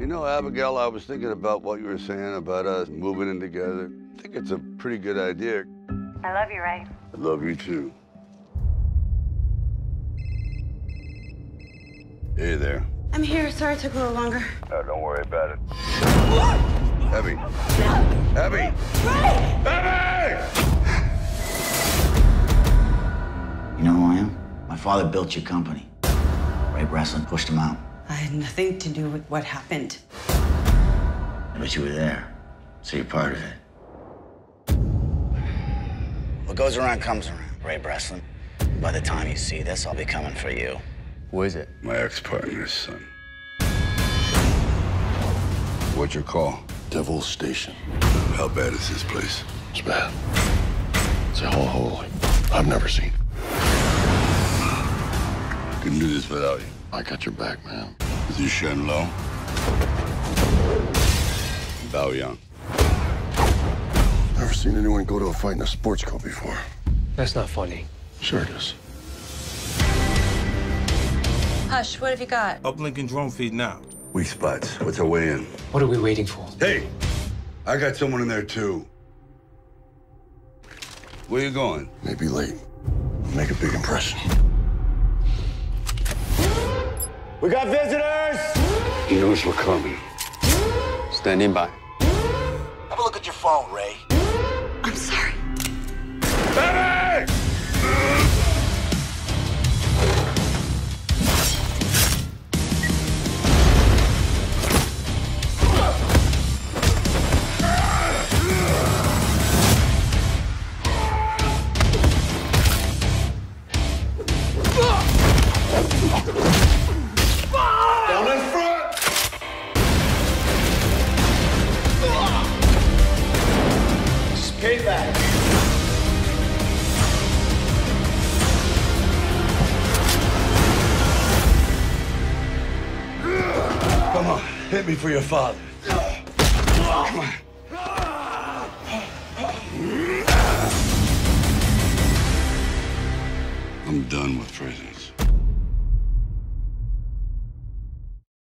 You know, Abigail, I was thinking about what you were saying about us moving in together. I think it's a pretty good idea. I love you, Ray. I love you, too. Hey there. I'm here. Sorry it took a little longer. No, don't worry about it. Abby. Abby! Ray! Abby! You know who I am? My father built your company. Ray Breslin pushed him out. I had nothing to do with what happened. But you were there, so you're part of it. What goes around comes around, Ray Breslin. By the time you see this, I'll be coming for you. Who is it? My ex-partner's son. What's your call? Devil's Station. How bad is this place? It's bad. It's a hellhole like I've never seen. Couldn't do this without you. I got your back, man. With you Shen Lo? Bao Yang. Never seen anyone go to a fight in a sports coat before. That's not funny. Sure it is. Hush, what have you got? Uplinking drone feed now. Weak spots. What's our way in? What are we waiting for? Hey! I got someone in there, too. Where you going? Maybe late. Make a big impression. We got visitors! He knows we're coming. Standing by. Have a look at your phone, Ray. I'm sorry. Abby! Down in front! Payback. Come on, hit me for your father. Come on. I'm done with prisons.